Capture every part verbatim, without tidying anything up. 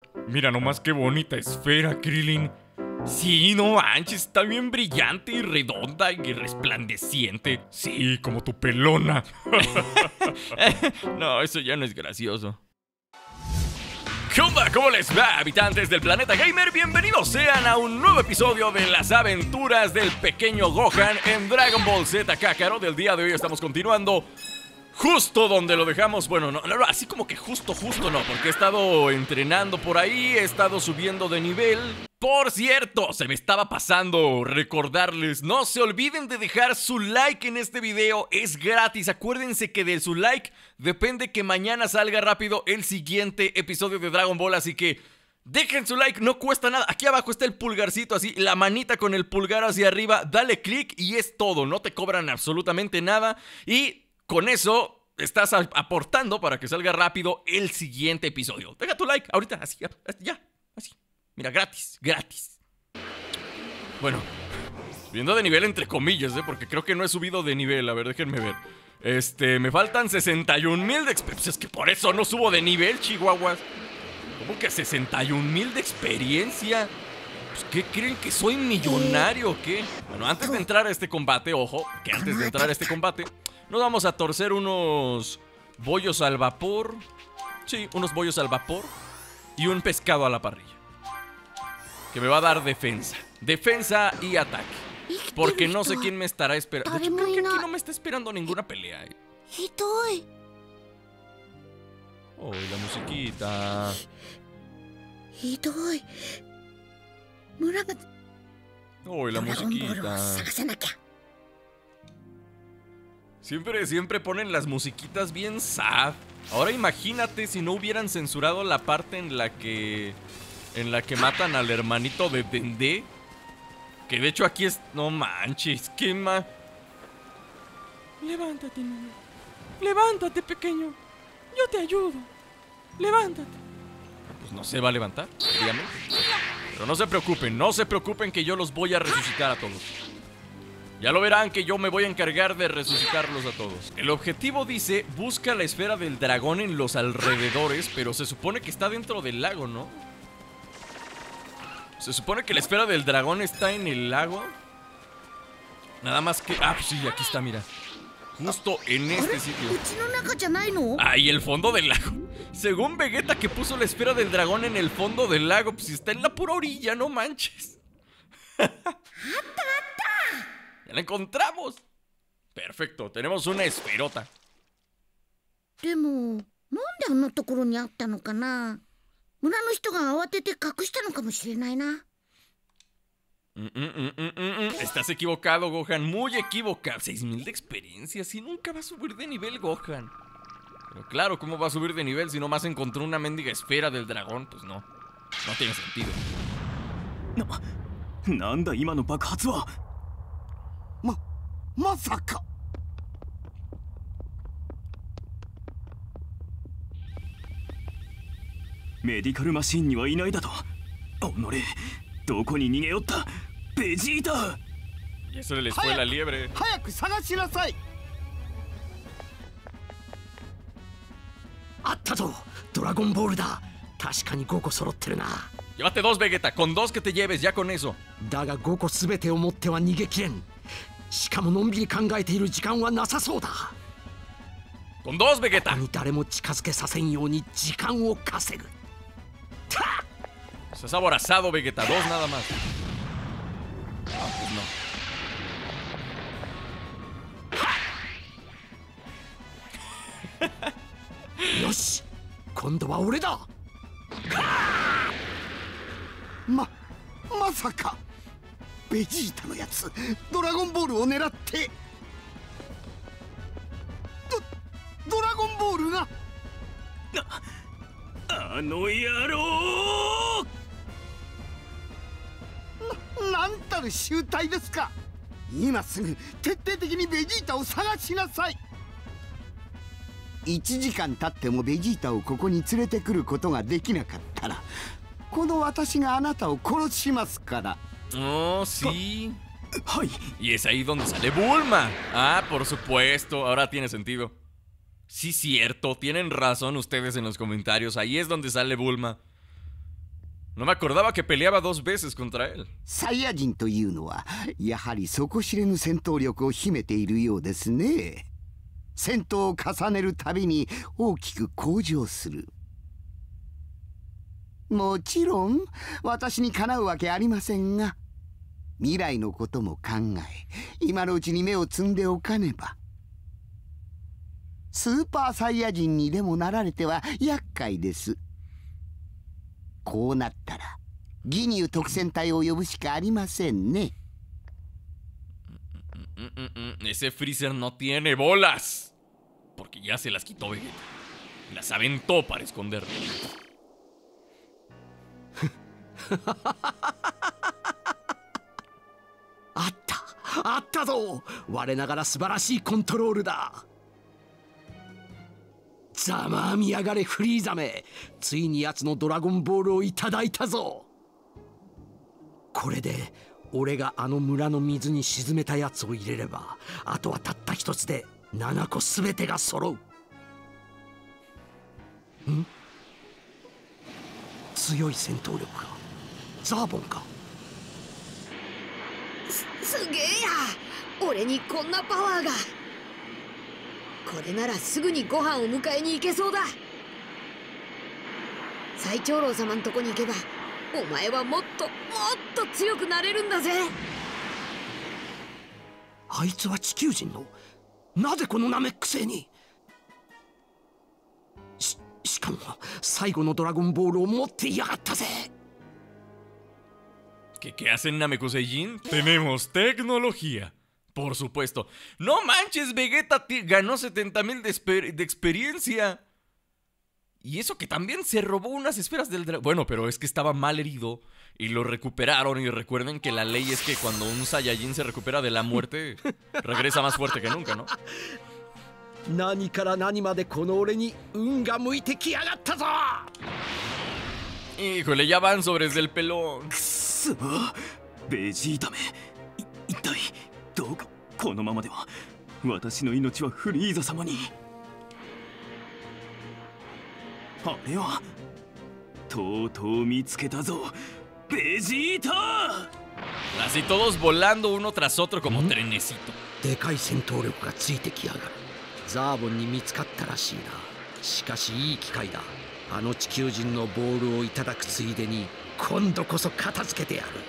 Mira nomás qué bonita esfera, Krillin. Sí, no manches, está bien brillante y redonda y resplandeciente. Sí, como tu pelona. No, eso ya no es gracioso. ¿Qué onda? ¿Cómo les va, habitantes del planeta gamer? Bienvenidos sean a un nuevo episodio de las aventuras del pequeño Gohan en Dragon Ball Z Kakarot. Del día de hoy estamos continuando justo donde lo dejamos. Bueno, no, no, así como que justo, justo no, porque he estado entrenando por ahí, he estado subiendo de nivel. Por cierto, se me estaba pasando recordarles, no se olviden de dejar su like en este video, es gratis. Acuérdense que de su like depende que mañana salga rápido el siguiente episodio de Dragon Ball, así que dejen su like, no cuesta nada. Aquí abajo está el pulgarcito, así, la manita con el pulgar hacia arriba, dale click y es todo, no te cobran absolutamente nada. Y con eso estás aportando para que salga rápido el siguiente episodio. Deja tu like ahorita, así, ya, ya, así. Mira, gratis, gratis. Bueno, subiendo de nivel entre comillas, ¿eh? Porque creo que no he subido de nivel. A ver, déjenme ver. Este, me faltan sesenta y un mil de experiencia. Es que por eso no subo de nivel, chihuahuas. ¿Cómo que sesenta y un mil de experiencia? Pues, ¿qué creen? ¿Que soy millonario o qué? Bueno, antes de entrar a este combate, ojo, que antes de entrar a este combate nos vamos a torcer unos bollos al vapor. Sí, unos bollos al vapor y un pescado a la parrilla, que me va a dar defensa. Defensa y ataque. Porque no sé quién me estará esperando. De hecho, creo que aquí no me está esperando ninguna pelea, eh. Oh, la musiquita. Oh, la musiquita. Siempre, siempre ponen las musiquitas bien sad. Ahora imagínate si no hubieran censurado la parte en la que... En la que matan al hermanito de Dende. Que de hecho aquí es... No manches, qué ma... Levántate, niño. Levántate, pequeño. Yo te ayudo. Levántate. Pues no se va a levantar, obviamente. Pero no se preocupen, no se preocupen que yo los voy a resucitar a todos. Ya lo verán que yo me voy a encargar de resucitarlos a todos. El objetivo dice, busca la esfera del dragón en los alrededores, pero se supone que está dentro del lago, ¿no? Se supone que la esfera del dragón está en el lago. Nada más que... Ah, pues sí, aquí está, mira. Justo en este sitio. Ah, y el fondo del lago. Según Vegeta, que puso la esfera del dragón en el fondo del lago, pues está en la pura orilla, no manches. ¡Ya la encontramos! Perfecto, tenemos una esferota. Pero, ¿dónde no te coroñaste no kana? ¿Mura no genteが慌てて隠したのかもしれないな? Mm, mm, mm, mm, mm. Estás equivocado, Gohan, muy equivocado. seis mil de experiencia, si nunca va a subir de nivel, Gohan. Pero claro, ¿cómo va a subir de nivel si nomás encontró una mendiga esfera del dragón? Pues no, no tiene sentido. No, ¿nanda ima no bakhatsu wa? Ma, masaka. Medical machine ni wa inai da to. Onore, doko ni nigeyotta? Vegeta. Y eso les fue la liebre. ¡Hayaku sagashinasai! ¡Atta to! ¡Dragon Ball da! ¡Tashika ni go ko sorotteru na! Llévate dos, Vegeta, con dos que te lleves, ya con eso. Daga go ko subete o motte wa nigekiren. Shikamo nonbiri kangaete iru jikan wa nasasou da. Con dos, Vegeta. Ni daremo chikazuke sasen you ni jikan o kasegu. Estás aborazado, Vegeta, dos nada más. Ah, pues no. Yoshi, kondo wa ore da. Ma, masaka. Vegeta no yatsu, Dragon Ballを狙って。ド、ドラゴンボールが。あ、あの野郎。な、なんたる醜態ですか。今すぐ徹底的にベジータを探しなさい。 いちじかん経ってもベジータをここに連れてくることができなかったら、この私があなたを殺しますから。 Oh, sí. ¡Ay! Y es ahí donde sale Bulma. Ah, por supuesto, ahora tiene sentido. Sí, cierto, tienen razón ustedes en los comentarios. Ahí es donde sale Bulma. No me acordaba que peleaba dos veces contra él. サイヤ人というのはやはり底知れぬ戦闘力を秘めているようですね。戦闘を重ねるたびに大きく向上する。もちろん私にかなうわけありませんが、未来のことも考え今のうちに目を摘んでおかねば。スーパーサイヤ人にでもなられては厄介です。こうなったらギニュー特戦隊を呼ぶしかありませんね。 Ese Freezer no tiene bolas. Porque ya se las quitó Vegeta. Las aventó para esconderlo. あったあったぞ。我ながら素晴らしいコントロールだ。ざまあみやがれフリーザめ。ついに奴のドラゴンボールをいただいたぞ。これで俺があの村の水に沈めたやつを入れれば、あとはたった一つでななこすべてが揃う。ん？強い戦闘力か。ザーボンか。 す、すげえや。俺にこんなパワーが。これならすぐにご飯を迎えに行けそうだ。最長老様のとこに行けばお前はもっともっと強くなれるんだぜ。 あいつは地球人の。なぜこのナメック星に。し、しかも最後のドラゴンボールを持っていやがったぜ。 ¿Qué, qué hacen Namekusei-jin? Tenemos tecnología. Por supuesto. No manches, Vegeta ganó setenta mil de, de experiencia. Y eso que también se robó unas esferas del dragón. Bueno, pero es que estaba mal herido y lo recuperaron. Y recuerden que la ley es que cuando un Saiyajin se recupera de la muerte, regresa más fuerte que nunca, ¿no? 何から何までこの俺に運が向いてきやがったぞ。 Híjole, ya van sobres del pelón. くそ、ベジータめ、い一体どうか。このままでは私の命はフリーザ様に。あれはとうとう見つけたぞ、ベジータ。 Así todos volando uno tras otro como trenecito. でかい戦闘力がついてきやがる。ザーボンに見つかったらしいな。しかしいい機会だ。あの地球人のボールをいただくついでに今度こそ片付けてやる。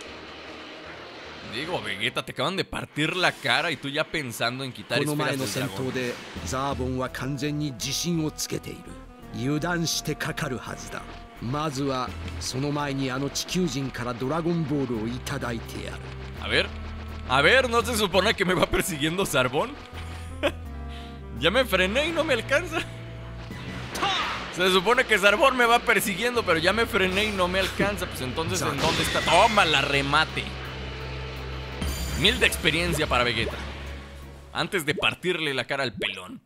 Digo, Vegeta, te acaban de partir la cara y tú ya pensando en quitar この前 esferas の del 戦 dragón. 闘でザーボンは完全に自信をつけている。油断してかかるはずだ。まずはその前にあの地球人からドラゴンボールをいただいてやる。 A ver, a ver, ¿no se supone que me va persiguiendo Zarbón? Ya me frené y no me alcanza. Se supone que Zarbón me va persiguiendo, pero ya me frené y no me alcanza. Pues entonces, ¿en dónde está? ¡Toma la remate! Mil de experiencia para Vegeta. Antes de partirle la cara al pelón.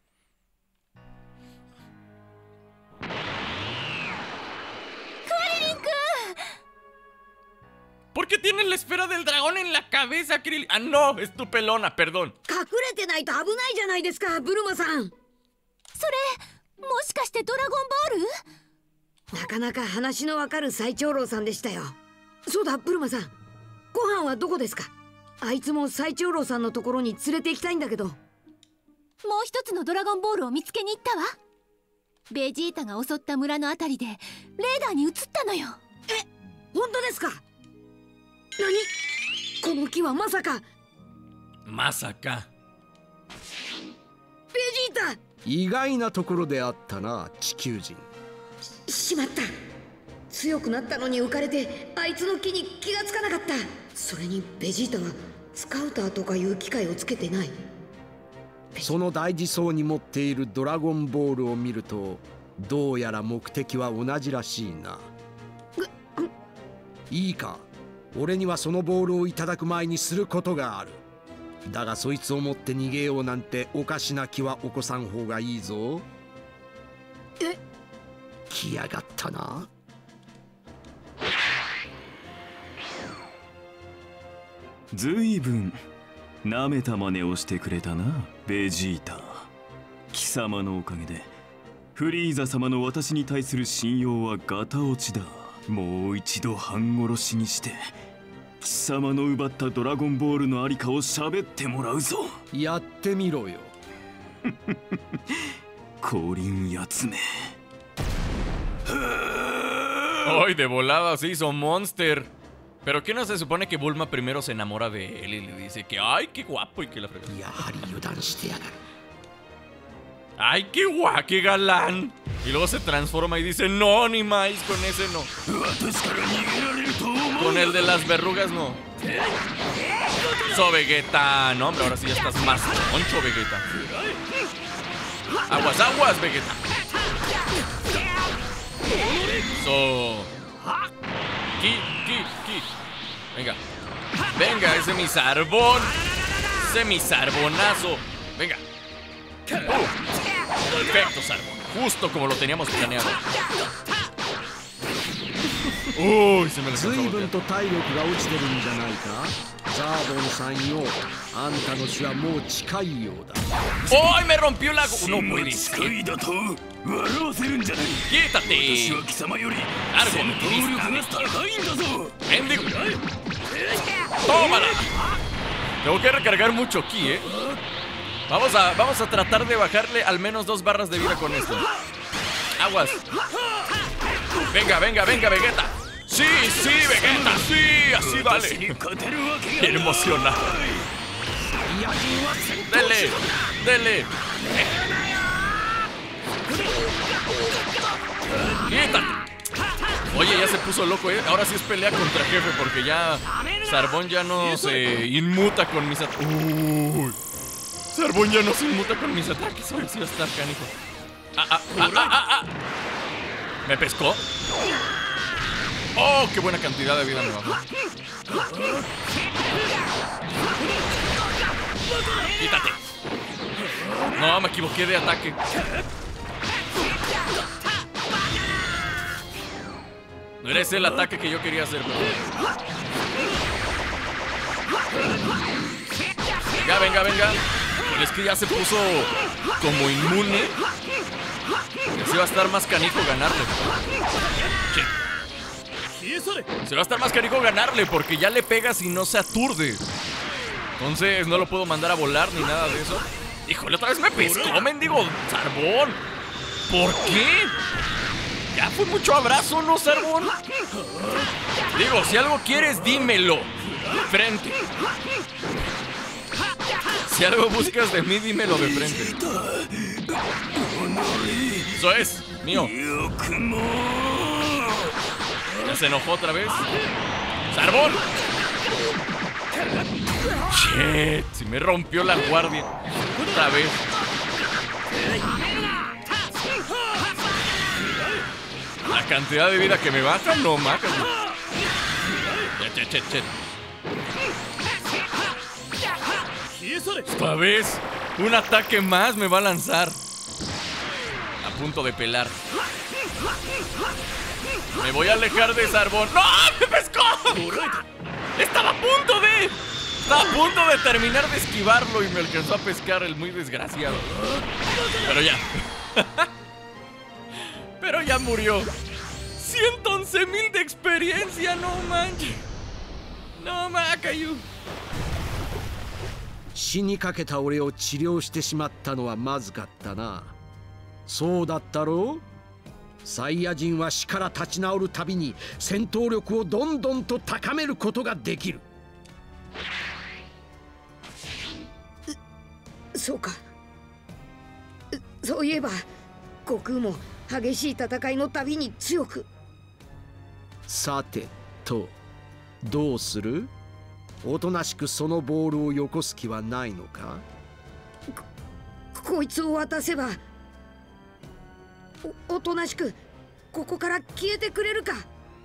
¿Por qué tienes la esfera del dragón en la cabeza, Krillin? Ah, no, es tu pelona, perdón. 隠れてないと危ないじゃないですか、ブルマさん。 それもしかしてドラゴンボール？ なかなか話のわかる最長老さんでしたよ。そうだ、ブルマさん、ご飯はどこですか？あいつも最長老さんのところに連れて行きたいんだけど。 もう一つのドラゴンボールを見つけに行ったわ。ベジータが襲った村のあたりでレーダーに映ったのよ。 え、本当ですか？何？この木はまさか。 まさか。 ベジータ。 意外なところであったな、地球人。 し、しまった。強くなったのに浮かれてあいつの木に気がつかなかった。それにベジータはスカウターとかいう機械をつけてない。 その大事そうに持っているドラゴンボールを見るとどうやら目的は同じらしいな。いいか、俺にはそのボールをいただく前にすることがある。だがそいつを持って逃げようなんておかしな気は起こさん方がいいぞ。 え？ 来やがったな。 ずいぶんなめた真似をしてくれたな、ベジータ。貴様のおかげでフリーザ様の私に対する信用はガタ落ちだ。 もう一度半殺しにして貴様の奪ったドラゴンボールのありかを喋ってもらうぞ。 やってみろよ。 降臨やつめ。 Ay, de volada se hizo Monster. Pero ¿qué no se supone que Bulma primero se enamora de él y le dice que ay, qué guapo y que la frega? やはり油断してやがる。 Ay, qué guapo, qué galán. Y luego se transforma y dice no, ni más, con ese no. Con el de las verrugas no. So, Vegeta. No, hombre, ahora sí ya estás más concho, Vegeta. Aguas, aguas, Vegeta. So. Ki, ki, ki. Venga. Venga, ese mi sarbón. Ese mi sarbonazo. Venga. Uh, perfecto, Sarbón. Justo como lo teníamos planeado. Uy, se me le 随分と体力が落ちてるんじゃないか。ザーボンさんよ、あんたの死はもう近いようだ。 ¡Ay, me rompió la... No puede ser! ¡Quítate! ¡Largo, ¡Mendigo! ¡Tómala! Tengo que recargar mucho aquí, ¿eh? Vamos a, vamos a tratar de bajarle al menos dos barras de vida con esto. Aguas. Venga, venga, venga, Vegeta. Sí, sí, Vegeta, sí, así dale. Bien emocionado. Dele, dele. Quítate. Oye, ya se puso loco, ¿eh? Ahora sí es pelea contra jefe porque ya Sarbón ya no se inmuta con mis ataques. Uy. Sarbón ya no se inmuta con mis ataques. Ahora sí va a estar canijo. Ah, ah, ah, ah, ah, ah. ¿Me pescó? ¡Oh, qué buena cantidad de vida me bajó! ¡Quítate! No, me equivoqué de ataque. No era ese el ataque que yo quería hacer, pero... Venga, venga, venga. Pero es que ya se puso como inmune. Así va a estar más canijo ganarle. Che. Se va a estar más canijo ganarle porque ya le pegas y no se aturde. Entonces no lo puedo mandar a volar ni nada de eso. Híjole, otra vez me pescó, mendigo Sarbón. ¿Por qué? Ya fue mucho abrazo, ¿no, Sarbón? Digo, si algo quieres, dímelo. De frente. Si algo buscas de mí, dímelo de frente. Eso es, mío. Ya se enojó otra vez. ¡Sarbón! Shit, si me rompió la guardia. Otra vez. La cantidad de vida que me baja, no maca. Chet, chet, chet. Esta vez, un ataque más me va a lanzar. A punto de pelar. Me voy a alejar de Sarbón. ¡No! ¡Me pescó! Estaba a punto de... Estaba a punto de terminar de esquivarlo y me alcanzó a pescar el muy desgraciado. Pero ya. Pero ya murió. ciento once mil de experiencia, no manches. No macayu. 死にかけた俺を治療してしまったのはまずかったな。そうだったろう。サイヤ人は死から立ち直るたびに戦闘力をどんどんと高めることができる。 そうか。そういえば悟空も激しい戦いのたびに強く。 さてと、どうする？おとなしくそのボールをよこす気はないのか？ こ、こいつを渡せば お, おとなしくここから消えてくれるか。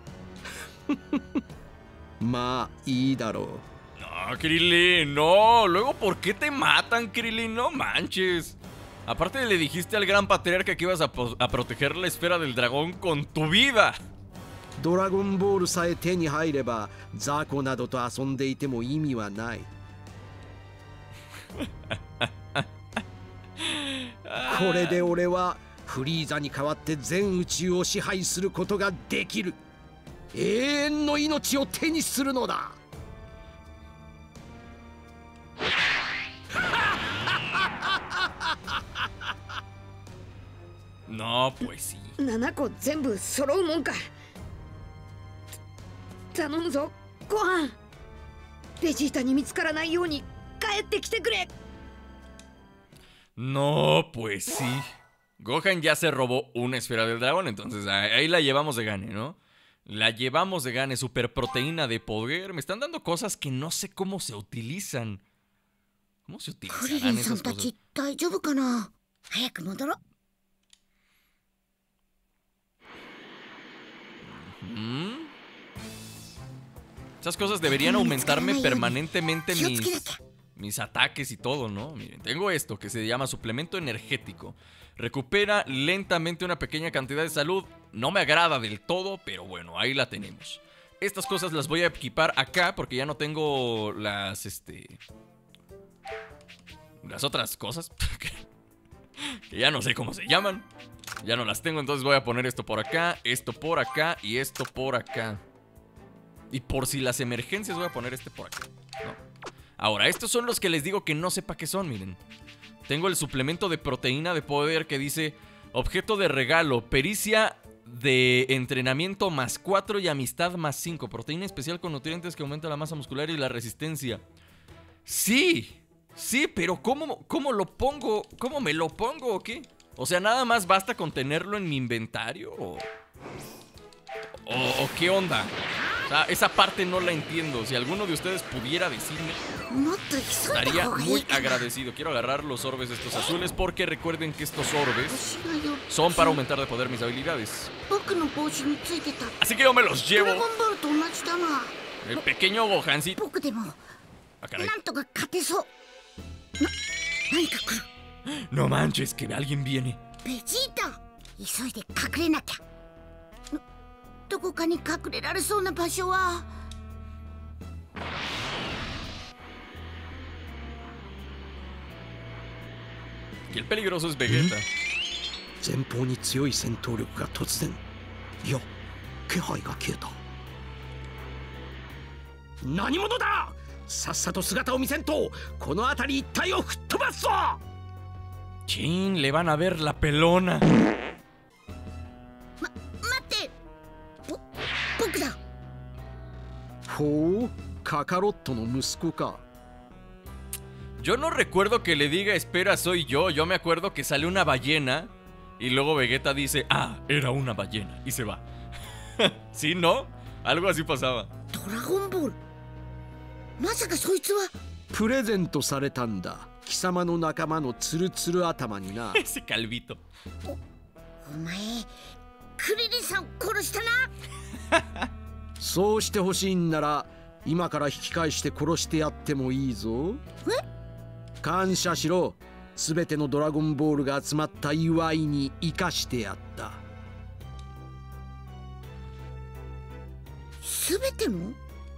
まあいいだろう。 No, Krillin, no. Luego, ¿por qué te matan, Krillin? No manches. Aparte le dijiste al gran patriarca que ibas a, a proteger la esfera del dragón con tu vida. ドラゴンボールさえ手に入ればザコなどと遊んでいても意味はない。これで俺はフリーザに代わって全宇宙を支配することができる。 永遠の命を手にするのだ。 No, pues sí. ななこ全部揃うもんか。頼むぞご飯。ベジータに見つからないように帰ってきてくれ。 No, pues sí. Gohan ya se robó una esfera del dragón, entonces ahí la llevamos de gane, ¿no? La llevamos de gane, super proteína de poder. Me están dando cosas que no sé cómo se utilizan. ¿Cómo se クリリ utilizarán ンさん esas た cosas? ち大丈夫かな。早く戻ろう。 ¿Mm? Esas cosas deberían aumentarme permanentemente mis, mis ataques y todo, ¿no? Miren, tengo esto que se llama suplemento energético. Recupera lentamente una pequeña cantidad de salud. No me agrada del todo, pero bueno, ahí la tenemos. Estas cosas las voy a equipar acá porque ya no tengo las, este... las otras cosas. Que ya no sé cómo se llaman. Ya no las tengo, entonces voy a poner esto por acá, esto por acá y esto por acá. Y por si las emergencias voy a poner este por acá, ¿no? Ahora, estos son los que les digo que no sepa qué son, miren. Tengo el suplemento de proteína de poder que dice objeto de regalo, pericia de entrenamiento más cuatro y amistad más cinco. Proteína especial con nutrientes que aumenta la masa muscular y la resistencia. Sí, sí, pero ¿cómo, cómo lo pongo? ¿Cómo me lo pongo o qué? O sea, ¿nada más basta con tenerlo en mi inventario? ¿O, o, o qué onda? O sea, esa parte no la entiendo. Si alguno de ustedes pudiera decirme, もっと急いだ estaría 方がい muy いかな。 agradecido. Quiero agarrar los orbes estos azules porque recuerden que estos orbes 星がよっつ son para aumentar de poder mis habilidades. 僕の帽子についてた Así que yo me los ドラ llevo. ゴンボールと同じだな。 El pequeño Gohancito. 僕でも Ah, caray. なんとか勝てそう。な、何か来る。 No manches, que alguien viene. ベジータ、急いで隠れなきゃ。どどこかに隠れられそうな場所は。 Que el peligroso es Vegeta. 前方に強い戦闘力が突然、いや気配が消えた。何者だ。さっさと姿を見せんとこの辺り一帯を吹っ飛ばすぞ。 Chin, le van a ver la pelona. ま、待って。ぼ、僕だ。 ほう、カカロットの息子か。 Yo no recuerdo que le diga espera soy yo. Yo me acuerdo que sale una ballena y luego Vegeta dice ah, era una ballena y se va. ¿Sí, no? Algo así pasaba. ドラゴンボール。まさかそいつは。 プレゼントされたんだ。貴様の仲間のツルツル頭にな。 Ese calvito. お前、クリリンさん殺したな。 そうしてほしいんなら今から引き返して殺してやってもいいぞ。 え？ 感謝しろ。すべてのドラゴンボールが集まった祝いに生かしてやった。 すべての？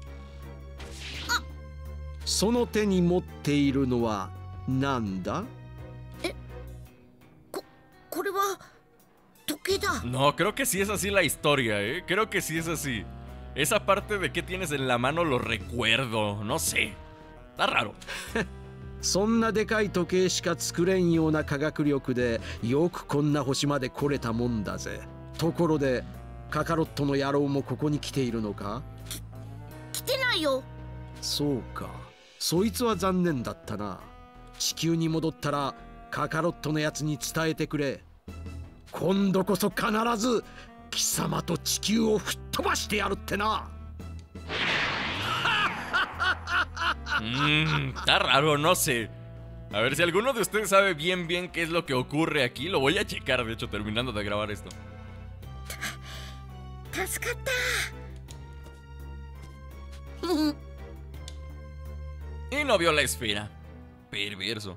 その手に持っているのはなんだ？ え、こ、これは時計だ。 No, creo que sí es así la historia, ¿eh? Creo que sí es así. Esa parte de qué tienes en la mano lo recuerdo. No sé. Está raro. そんなでかい時計しか作れんような科学力でよくこんな星まで来れたもんだぜ。ところでカカロットの野郎もここに来ているのか？ 来てないよ。 そうか。そいつは残念だったな。地球に戻ったらカカロットのやつに伝えてくれ。今度こそ必ず貴様と地球を吹っ飛ばしてやるってな。 Mmm, está raro, no sé. A ver, si alguno de ustedes sabe bien bien qué es lo que ocurre aquí, lo voy a checar, de hecho, terminando de grabar esto. 助かった。 Y no vio la esfera. Perverso.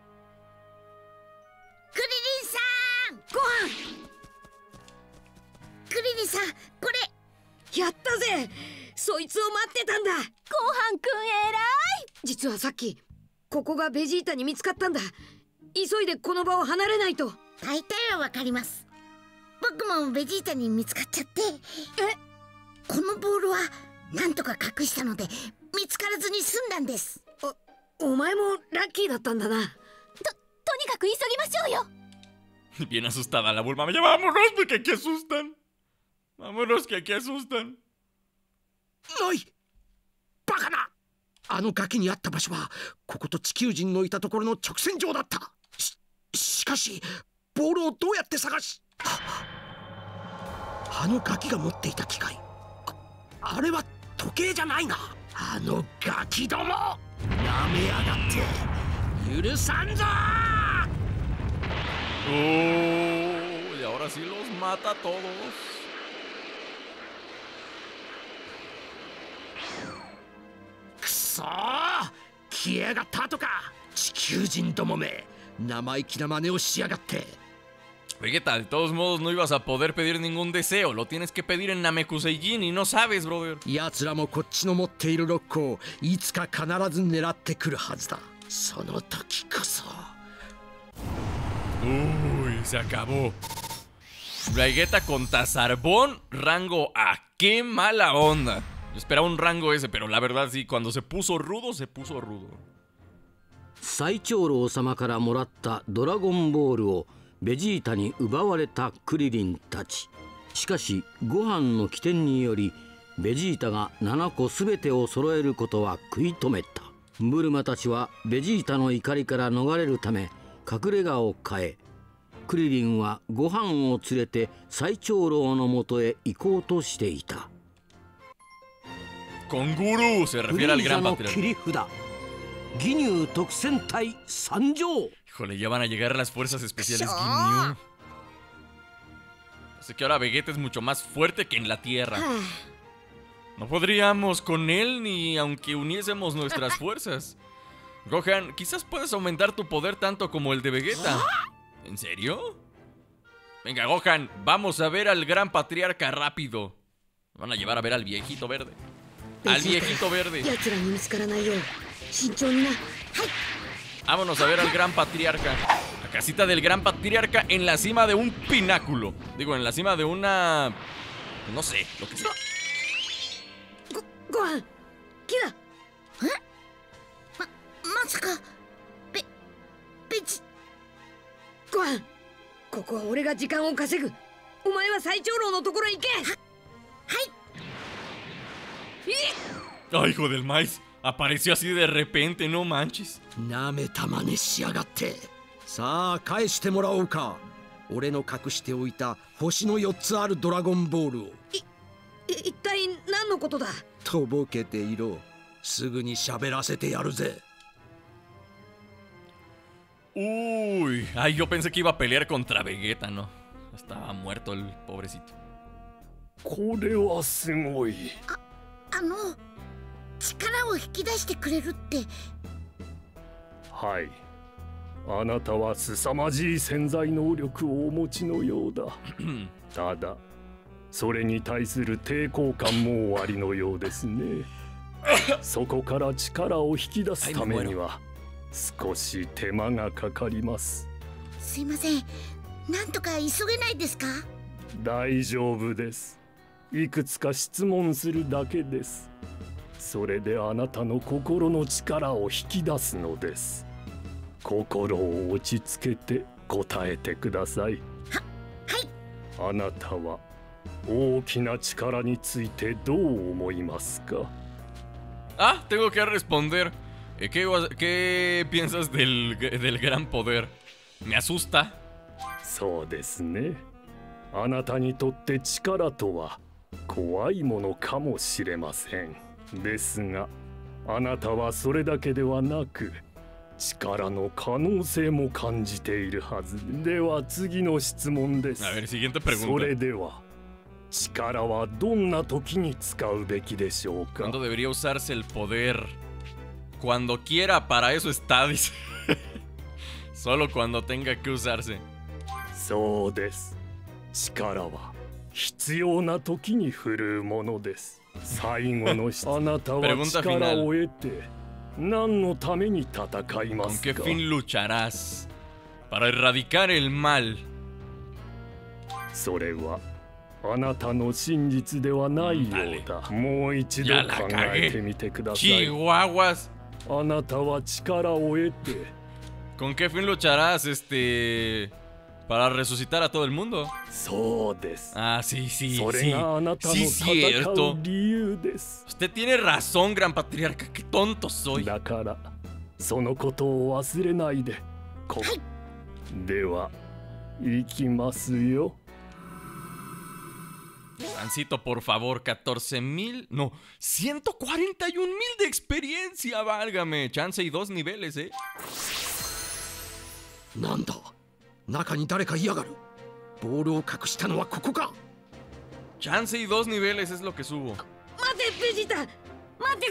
クリリンさん、ご飯。クリリンさん、これ。 やったぜ。そいつを待ってたんだ。 ごはんくん偉い。 実はさっきここがベジータに見つかったんだ。急いでこの場を離れないと。 大体はわかります。僕もベジータに見つかっちゃって。え、 このボールはなんとか隠したので見つからずに済んだんです。 お、お前もラッキーだったんだな。 と、とにかく急ぎましょうよ。 Bien asustada la Bulma. Ya vámonos, porque aquí asustan. Vámonos, que aquí asustan. ない。バカな。あの崖にあった場所はここと地球人のいたところの直線上だった。 し, しかしボールをどうやって探し、あのガキが持っていた機械、 あ, あれは時計じゃないな。あのガキども、なめやがって許さんぞ。 Oh, y ahora sí los mata a todos. くそー、消えやがったとか。地球人どもめ、生意気な真似をしやがって。 Vegeta, de todos modos no ibas a poder pedir ningún deseo. Lo tienes que pedir en Namekuseijin y no sabes, brother. 奴らもこっちの持っているロックをいつか必ず狙ってくるはずだ。その時こそ。 Uy, se acabó. Vegeta contra Zarbón, rango A. ¡Qué mala onda! Yo esperaba un rango ese, pero la verdad sí, cuando se puso rudo, se puso rudo. 最長老様からもらったドラゴンボールをベジータに奪われたクリリンたち。しかしご飯の起点によりベジータがななこすべてを揃えることは食い止めた。ブルマたちはベジータの怒りから逃れるため隠れ家を変え、クリリンはご飯を連れて最長老のもとへ行こうとしていた。 コングルー se refiere al gran patriarca. 切り札、ギニュー特戦隊参上。 Híjole, ya van a llegar las fuerzas especiales Ginyu. Así que ahora Vegeta es mucho más fuerte que en la Tierra. No podríamos con él ni aunque uniésemos nuestras fuerzas. Gohan, quizás puedas aumentar tu poder tanto como el de Vegeta. ¿En serio? Venga, Gohan, vamos a ver al gran patriarca rápido. Van a llevar a ver al viejito verde. Al viejito verde. Vámonos a ver al gran patriarca. La casita del gran patriarca en la cima de un pináculo. Digo, en la cima de una... no sé, lo que sea. Gohan, Kira. ま、まさかベベジゴハン、ここは俺が時間を稼ぐ。お前は最長老のところへ行け。は、 Ay, はい。 hijo del maíz. Apareció así de repente, no manches. なめた真似しやがって。さあ返してもらおうか。俺の隠しておいた星のよっつあるドラゴンボールを。 い、一体何のことだ。 とぼけていろ。すぐに喋らせてやるぜ。 Uy, ay, yo pensé que iba a pelear contra Vegeta, ¿no? Estaba muerto el pobrecito. これはすごい。 あ、あの力を引き出してくれるって。 はい。あなたは凄まじい潜在能力をお持ちのようだ。ただ、それに対する抵抗感もおありのようですね。そこから力を引き出すためには少し手間がかかります。 すいません、なんとか急げないですか。 大丈夫です。いくつか質問するだけです。それであなたの心の力を引き出すのです。心を落ち着けて答えてください。 は、はい。 あなたは大きな力についてどう思いますか。 Ah, tengo que responder. ¿Qué, qué piensas del, del gran poder? Me asusta. そうですね。あなたにとって力とは怖いものかもしれません。ですが、あなたはそれだけではなく、力の可能性も感じているはず。では次の質問です。 A ver, siguiente pregunta. それでは、力はどんな時に使うべきでしょうか。 ¿Cuándo debería usarse el poder? Cuando quiera, para eso está, dice. Solo cuando tenga que usarse. そうです。力は必要な時に振るうものです。最後の質問。あなたは力を得て何のために戦いますか。 ¿Con qué fin lucharás? Para erradicar el mal. それはあなたの真実ではないようだ。もう一度 Ya la 考えてみてください。 Chihuahuas. あなたは力を得て ¿Con qué fin lucharás, este, para resucitar a todo el mundo? そうです。 Ah, sí, sí, それ sí. があなたの Sí, 戦う cierto. 理由です。 Usted tiene razón, gran patriarca. Qué tonto soy. だからそのことを忘れないで。こでは行きますよ。 Juancito, por favor, catorce mil, no, ciento cuarenta y un mil de experiencia, válgame. Chance y dos niveles, eh. なんだ、中に誰かいやがる。ボールを隠したのはここか。 Chance y dos niveles es lo que subo. 待てベジータ、待って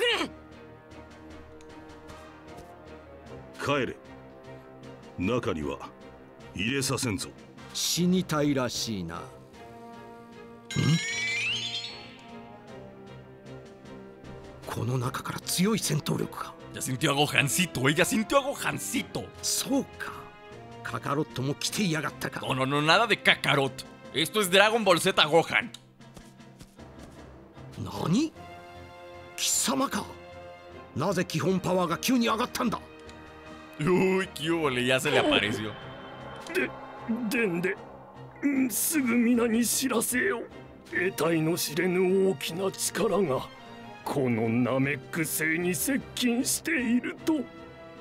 くれ。 帰れ。中には入れさせんぞ。 死にたいらしいな。ん？この中から強い戦闘力か。 Ya sintió a Gohancito, ella sintió a Gohancito. そうか。カカロットも来ていやがったか。 No, no, no, nada de Kakarot. Esto es Dragon Ball Z Gohan. 何？貴様か。なぜ基本パワーが急に上がったんだ。 Uy, qué ole, ya se le apareció. で、でんで、んすぐ皆に知らせよ。得体の知れぬ大きな力がこのナメック星に接近していると。え？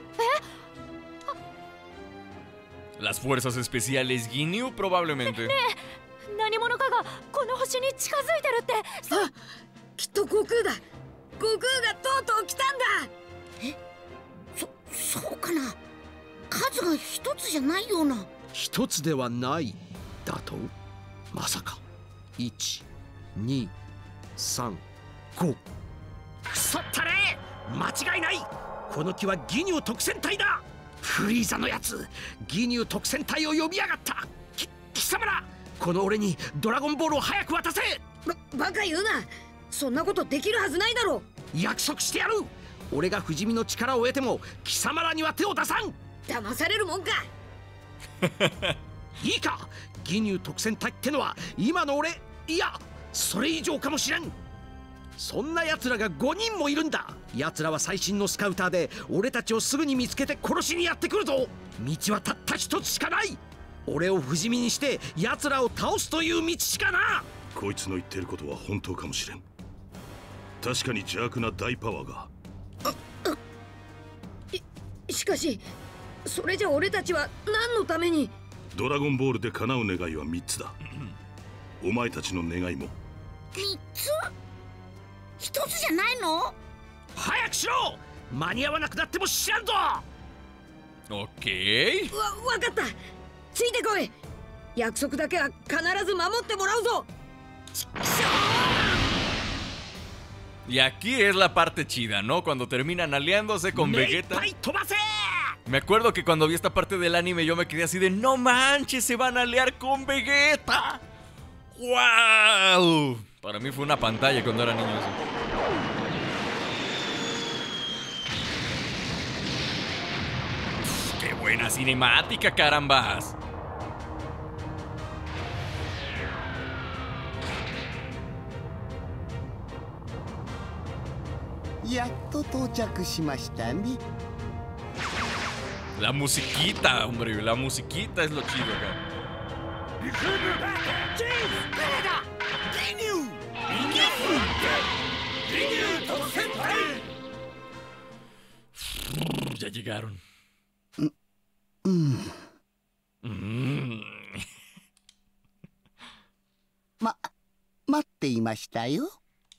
Las fuerzas especiales Ginyu probablemente. 何者かがこの星に近づいてるって。 あ、きっと悟空だ。悟空がとうとう来たんだ。 え、そ、そうかな。数が一つじゃないような。 一つではないだと。まさかいち、に、さん、ご。くそったれ、間違いない。この木はギニュー特戦隊だ。フリーザのやつ、ギニュー特戦隊を呼びやがった。き貴様ら、この俺にドラゴンボールを早く渡せ。 ばバカ言うな。そんなことできるはずないだろう。 約束してやる。俺が不死身の力を得ても貴様らには手を出さん。 騙されるもんか。 いいか、ギニュー特戦隊ってのは今の俺、いやそれ以上かもしれん。そんな奴らがごにんもいるんだ。奴らは最新のスカウターで俺たちをすぐに見つけて殺しにやってくるぞ。道はたった一つしかない。俺を不死身にして奴らを倒すという道しかな。 こいつの言ってることは本当かもしれん。確かに邪悪な大パワーが。 いしかしそれじゃ俺たちは何のために。 ドラゴンボールで叶う願いはみっつだ。お前たちの願いも。 みっつ？ひとつじゃないの？ 早くしろ。間に合わなくなっても知らんぞ。 オッケー。 わ、わかった。ついてこい。約束だけは必ず守ってもらうぞ。 Y aquí es la parte chida, ¿no? Cuando terminan aliándose con Vegeta. Me acuerdo que cuando vi esta parte del anime yo me quedé así de no manches, se van a aliar con Vegeta. ¡Wow! Para mí fue una pantalla cuando era niño eso. ¡Qué buena cinemática, carambas! やっと到着しましたね。 La musiquita, hombre, la musiquita es lo chido acá. Ya llegaron. Mm. Mm. ま、待っていましたよ。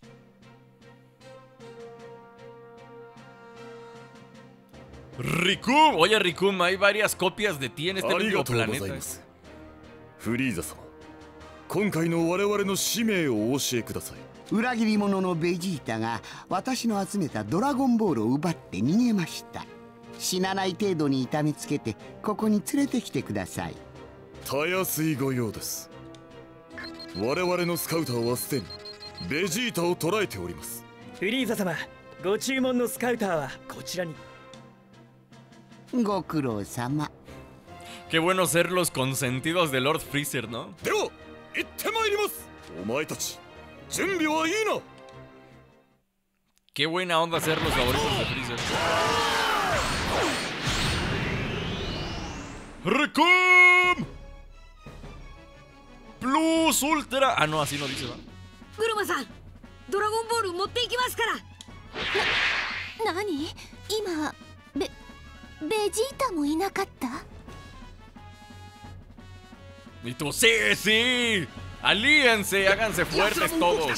Rikum, oye Rikum, hay varias copias de ti en este mismo planeta. フリーザ様、今回の我々の使命をお教えください。 裏切り者のベジータが私の集めたドラゴンボールを奪って逃げました。死なない程度に痛めつけてここに連れてきてください。 たやすいご用です。我々のスカウターはすでにベジータを捕らえております。 フリーザ様、ご注文のスカウターはこちらに。 ご苦労様。 Qué bueno ser los consentidos de Lord Freezer, ¿no? では、行ってまいります。 お前たち準備はいいな。 Qué buena onda ser los favoritos de Freezer. ¡Recom! Plus Ultra. Ah, no, así no dice, ¿va? ブルマさん、ドラゴンボール持っていきますから。 な、なに？今ベベジータもいなかった？ Y tú, sí, sí. Alíense, háganse fuertes todos.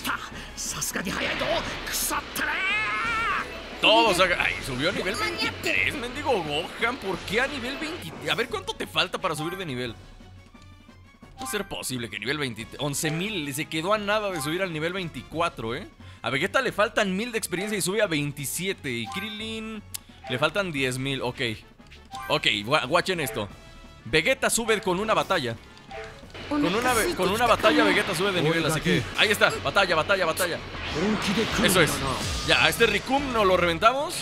Todos hagan... Ay, subió a nivel veintitrés, mendigo Gohan. ¿Por qué a nivel veintitrés? A ver, ¿cuánto te falta para subir de nivel? No va a ser posible que nivel veintitrés... once mil, se quedó a nada de subir al nivel veinticuatro, ¿eh? A Vegeta le faltan mil de experiencia y sube a veintisiete. Y Krillin le faltan diez mil, ok. Ok, guachen esto. Vegeta sube con una batalla. Con una, con una batalla Vegeta sube de nivel, así que... Ahí está, batalla, batalla, batalla. Eso es. Ya, a este Rikum nos lo reventamos.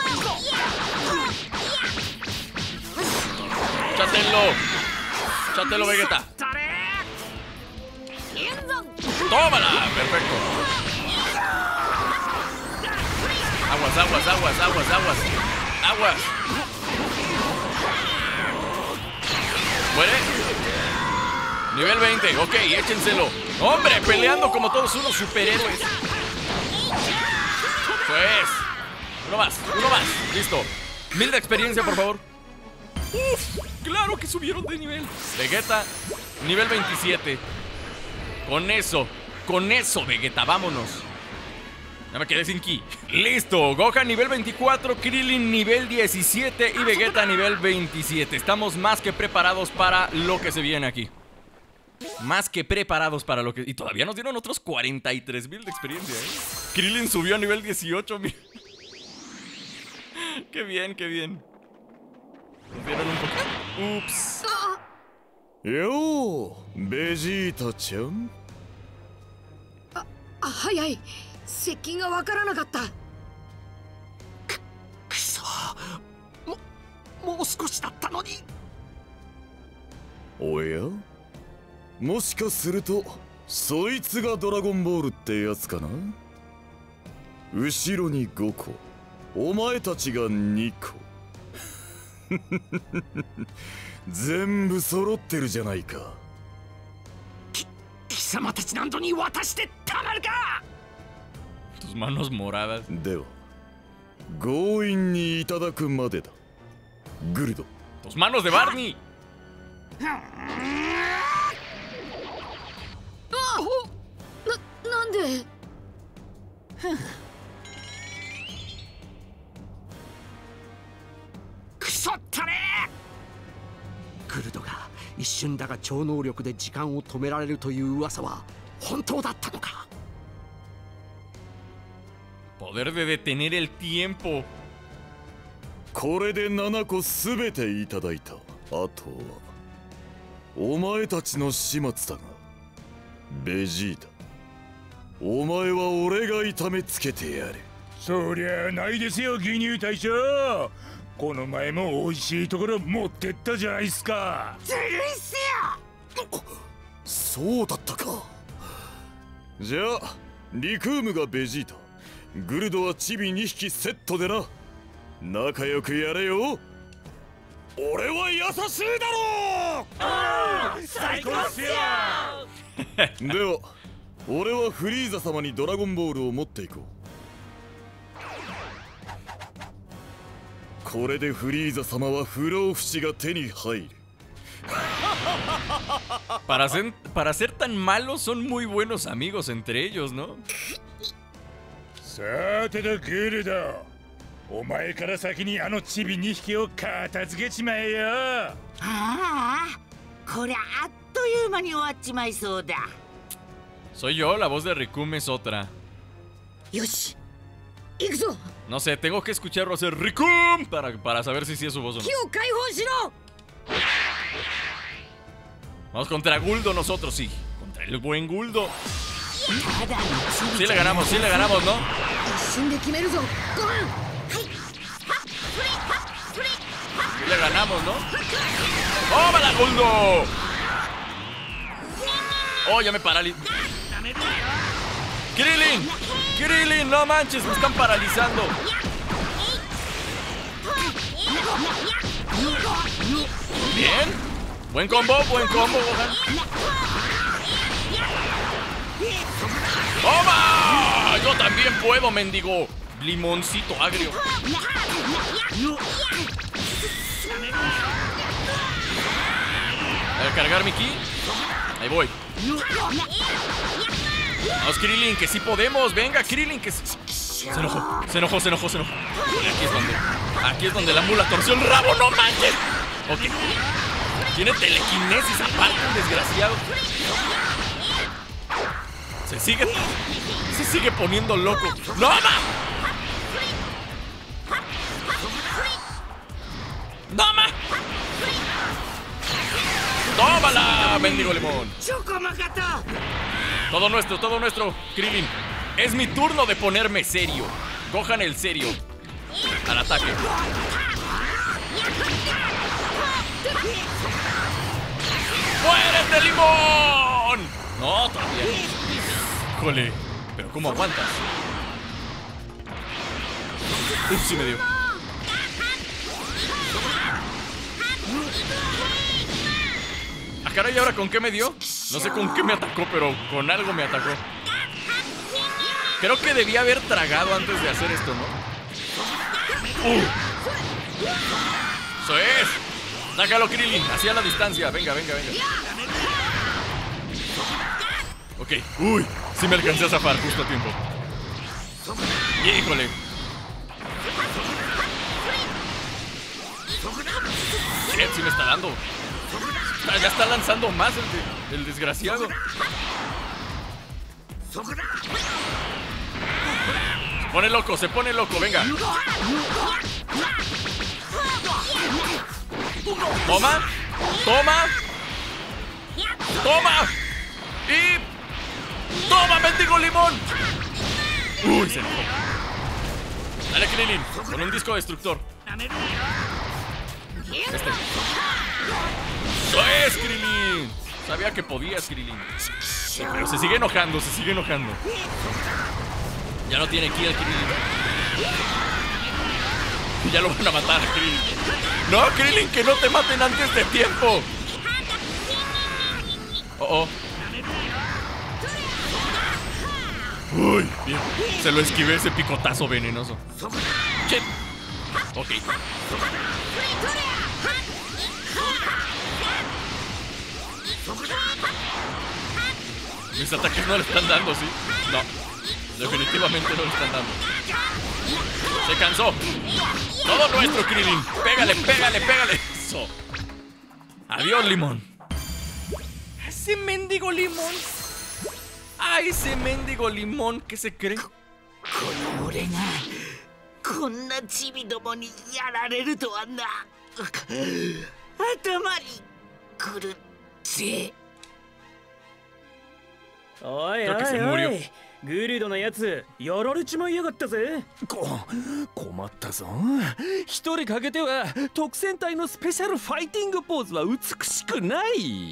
Chátelo. Chátelo, Vegeta. Tómala, perfecto. Aguas, aguas, aguas, aguas, aguas. Aguas. ¿Muere? Nivel veinte, ok, échenselo. ¡Hombre! Peleando como todos unos superhéroes. Eso es. Uno más, uno más. Listo. Mil de experiencia, por favor. Uf, claro que subieron de nivel. Vegeta, nivel veintisiete. Con eso, con eso, Vegeta, vámonos. Ya me quedé sin ki. Listo, Gohan nivel veinticuatro, Krillin nivel diecisiete y Vegeta nivel veintisiete. Estamos más que preparados para lo que se viene aquí. Más que preparados para lo que... Y todavía nos dieron otros cuarenta y tres mil de experiencia, ¿eh? Krillin subió a nivel dieciocho mil. Qué bien, qué bien. Nos dieron un poquito. Ups. Yo, Vegetaちゃん。 あ、あ、早い。接近がわからなかった。 く、くそ。も、もう少しだったのに。 おや？もしかするとそいつがドラゴンボールってやつかな。後ろにごこ、お前たちがにこ。全部揃ってるじゃないか。 き、貴様たち何度に渡してたまるか。 Tus manos moradas。 では強引にいただくまでだ。グルド。 Tus manos de Barney。 な、なんで？ くそったね。グルドが一瞬だが超能力で時間を止められるという噂は本当だったのか。 Poder de detener el tiempo。 これでななこすべていただいた。あとはお前たちの始末だが、ベジータ、お前は俺が痛めつけてやる。 そりゃないですよ、義乳隊長。この前も美味しいところ持ってったじゃないっすか。 ずるいっすよ。 そうだったか。じゃあリクームがベジータ、グルドはチビにひきセットでな。仲良くやれよ。俺は優しいだろう。 ああ、最高っすよ。 では俺はフリーザ様にドラゴンボールを持っていこう。これでフリーザ様は不老不死が手に入る。 Para ser, para ser tan malos son muy buenos amigos entre ellos, ¿no? さてとグルド、お前から先にあのチビにひきを片付けちまえよ。 ああ、こりゃあっという間に終わっちまいそうだ。 Soy yo, la voz de Rikum es otra. よし、行くぞ。 No sé, tengo que escucharlo hacer Rikum para, para saber si sí es su voz o no. 木を解放しろ。 Vamos contra Guldo nosotros, sí. Contra el buen Guldo. Sí le ganamos, sí le ganamos, ¿no? 一瞬で決めるぞ。ゴハン。 Sí le ganamos, ¿no? ¡Tómala, Guldo! ¡Oh, ya me paralizó! Krillin, Krillin, no manches, me están paralizando. Bien, buen combo, buen combo, Gohan. ¡Toma! Yo también puedo, mendigo limoncito agrio. A ver, cargar mi ki. Ahí voy. Vamos, Krillin, que sí podemos. Venga, Krillin, que se... se enojó, se enojó, se enojó, se enojó. Aquí es donde, aquí es donde la mula torció el rabo, no manches. Ok. Tiene telequinesis aparte, el desgraciado. Se sigue, se sigue poniendo loco. ¡No, ma! ¡Toma! ¡Tómala, mendigo limón! Todo nuestro, todo nuestro, Krillin. Es mi turno de ponerme serio. Cojan el serio. Al ataque. ¡Muérete, limón! No, todavía. Híjole, pero ¿cómo aguantas? Uf, sí me dio. Ah, caray, ¿y ahora con qué me dio? No sé con qué me atacó, pero con algo me atacó. Creo que debía haber tragado antes de hacer esto, ¿no? Uh. ¡Eso es! Sácalo, Krillin, hacia la distancia. Venga, venga, venga. Ok, uy, sí me alcancé a zafar justo a tiempo. Híjole. Shit, sí me está dando. Ya está lanzando más el, de, el desgraciado. Se pone loco, se pone loco, venga. Toma, toma, toma. Y toma, mendigo limón. Uy, se enojó. Dale, Krillin, con un disco destructor. Este. ¡Eso es, Krillin! Sabía que podías, Krillin. Pero se sigue enojando, se sigue enojando. Ya no tiene kill, Krillin. Ya lo van a matar, Krillin. ¡No, Krillin, que no te maten antes de tiempo! Oh, oh. Uy, bien. Se lo esquivé ese picotazo venenoso. Shit. Ok. Mis ataques no le están dando, ¿sí? No, definitivamente no le están dando. Se cansó. Todo nuestro, Krillin. Pégale, pégale, pégale. Eso. Adiós, limón. Ese mendigo limón. ¡Ay, ese mendigo limón! ¿Qué se cree? この俺がこんなチビどもにやられるとはな。頭にくるぜ。 おいおいおい、グルドのやつやられちまいやがったぜ。こ困ったぞ。一人かけては特戦隊のスペシャルファイティングポーズは美しくない。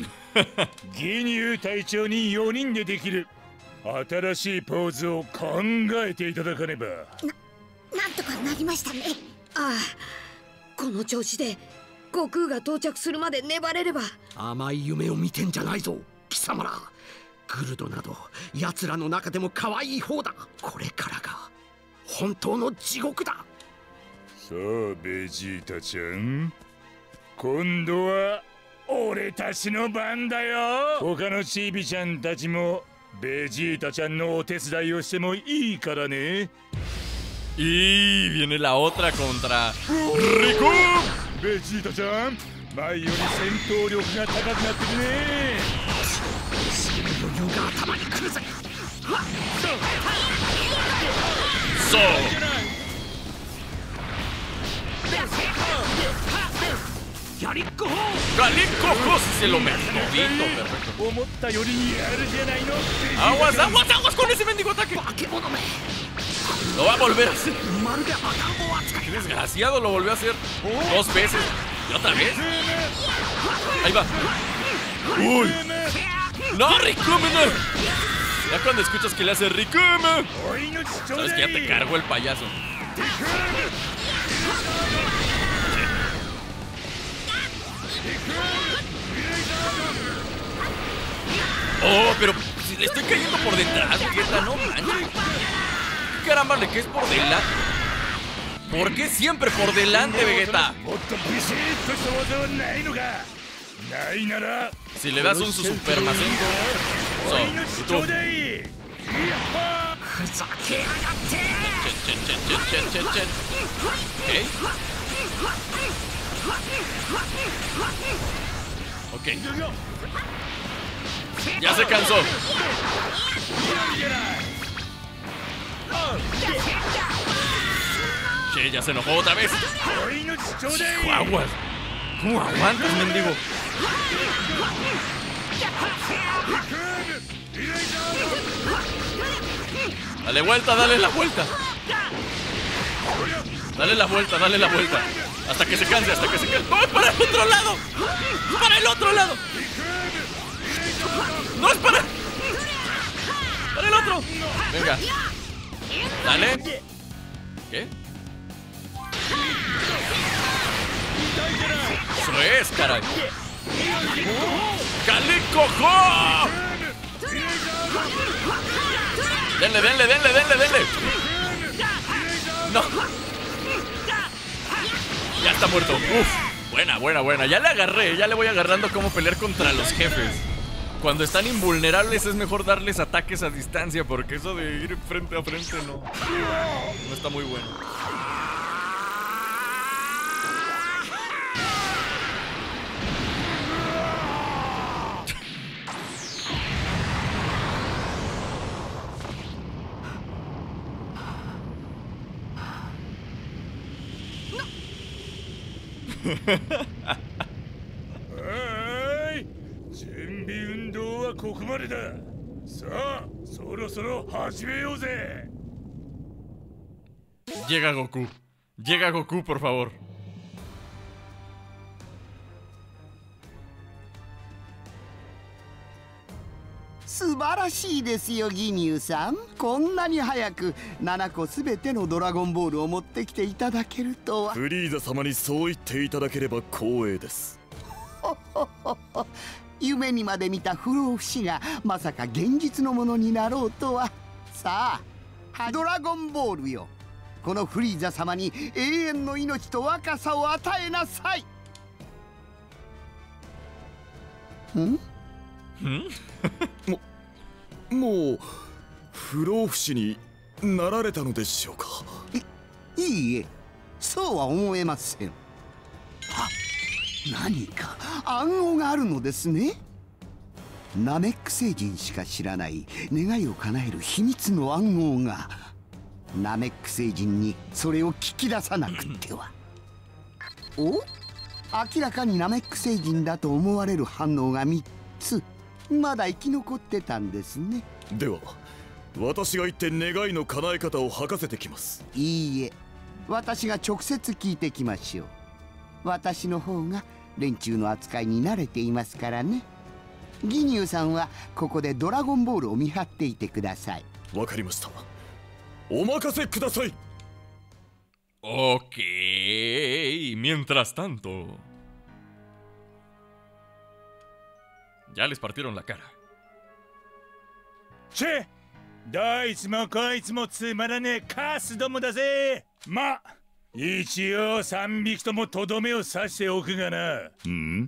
義乳隊長によにんでできる新しいポーズを考えていただかねば。な、 なんとかなりましたね。 ああ、この調子で悟空が到着するまで粘れれば。 甘い夢を見てんじゃないぞ、貴様ら。グルドなど奴らの中でも可愛い方だ。これからが本当の地獄だ。 さあベジータちゃん、今度は俺たちの番だよ。他のチビちゃんたちもベジータちゃんのお手伝いをしてもいいからね。 Y viene la otra contra Riku. ベジータちゃん、前より戦闘力が高くなってるね。余裕が頭にくるぜ。 そう。 Galicco Galicco se lo metió. Perfecto. Aguas, aguas, aguas con ese mendigo ataque. Lo va a volver a hacer. Qué desgraciado, lo volvió a hacer dos veces. Y otra vez. Ahí va. Uy. No, Riku, Ya cuando escuchas que le hace Rikum, sabes que ya te cargó el payaso. Oh, pero si le estoy cayendo por detrás, Vegeta, no manches. ¿Qué caramba le caes por delante? ¿Por qué siempre por delante, Vegeta? Si le das un su super masengo. So, ¿y tú? Chen, chen, chen, chen, chen, chen, chen. Ok. Ok. Ya se cansó. Che, ya se enojó otra vez. Chihuahuas. ¿Cómo aguantas, mendigo? Dale vuelta, dale la vuelta. Dale la vuelta, dale la vuelta. Hasta que se canse, hasta que se canse. ¡No, es para el otro lado! ¡Es para el otro lado! ¡No, es para! ¡Para el otro! Venga. Dale. ¿Qué? Eso es, caray. ¡Calicojo! Denle, denle, denle, denle, denle. No. Ya está muerto. Uf. Buena, buena, buena. Ya le agarré, ya le voy agarrando cómo pelear contra los jefes. Cuando están invulnerables es mejor darles ataques a distancia, porque eso de ir frente a frente no, no está muy bueno. はい準備運動はここまでだ。さあそろそろ始めようぜ。 Llega Goku. Llega Goku, por favor. 「素晴らしいですよギニューさん。こんなに早くななこすべてのドラゴンボールを持ってきていただけるとは。 フリーザ様にそう言っていただければ光栄です。 夢にまで見た不老不死がまさか現実のものになろうとは。さあドラゴンボールよ、このフリーザ様に永遠の命と若さを与えなさい。んももう不老不死になられたのでしょうか。 いいいえ、そうは思えません。あ、何か暗号があるのですね。ナメック星人しか知らない願いを叶える秘密の暗号が。ナメック星人にそれを聞き出さなくっては。お、明らかにナメック星人だと思われる反応がみっつまだ生き残ってたんですね。 では私が行って願いの叶え方を吐かせてきます。 いいえ、私が直接聞いてきましょう。私の方が連中の扱いに慣れていますからね。ギニューさんはここでドラゴンボールを見張っていてください。 わかりました。お任せください。 Ok. Mientras tanto, ya les partieron la cara. チェ、どいつもこいつもつまらねえカスどもだぜ。ま、一応三匹ともとどめを刺しておくがな。ん？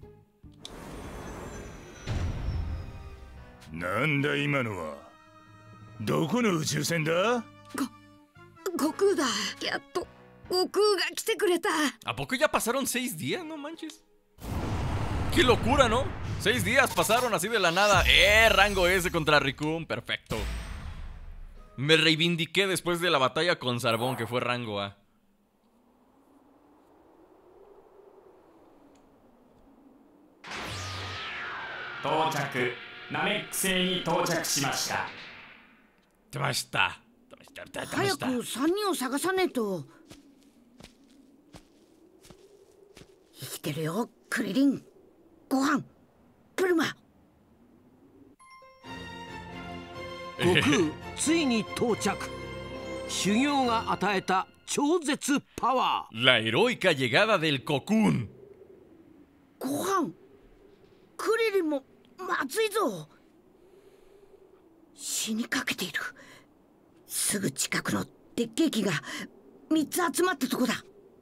なんだ今のは。どこの宇宙船だ？ 悟空だ。やっと悟空が来てくれた。 ¿A poco ya pasaron seis días? No manches. ¡Qué locura!, ¿no? Seis días pasaron así de la nada. ¡Eh! Rango S contra Rikum. Perfecto. Me reivindiqué después de la batalla con Zarbón, que fue rango A. ¡Tomashita! 早く三人を探さねえと。生きてるよ、クリリン。ご飯、プルマ。 こ空ついに到着。修行が与えた超絶パワー。 La heroica llegada del Cocoon. ご飯クリリンもまずいぞ。死にかけている。すぐ近くの鉄ケーキがみっつ集まったとこだ。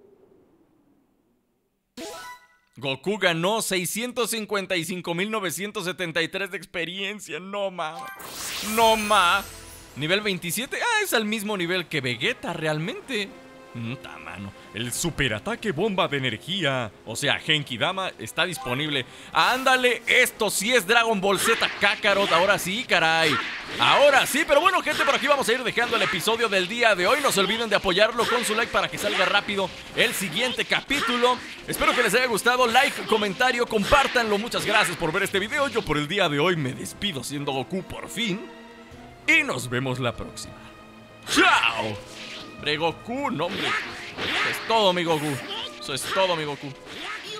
Goku ganó seiscientos cincuenta y cinco mil novecientos setenta y tres de experiencia. No ma. No ma. Nivel veintisiete. Ah, es al mismo nivel que Vegeta realmente. Puta mano. El superataque bomba de energía, o sea, Genki Dama, está disponible. ¡Ándale! Esto sí es Dragon Ball Z Kakarot. Ahora sí, caray. Ahora sí, pero bueno, gente, por aquí vamos a ir dejando el episodio del día de hoy. No se olviden de apoyarlo con su like para que salga rápido el siguiente capítulo. Espero que les haya gustado. Like, comentario, compártanlo. Muchas gracias por ver este video. Yo por el día de hoy me despido siendo Goku por fin. Y nos vemos la próxima. ¡Chao! Hombre, Goku, no, hombre. Eso es todo, mi Goku. Eso es todo, mi Goku.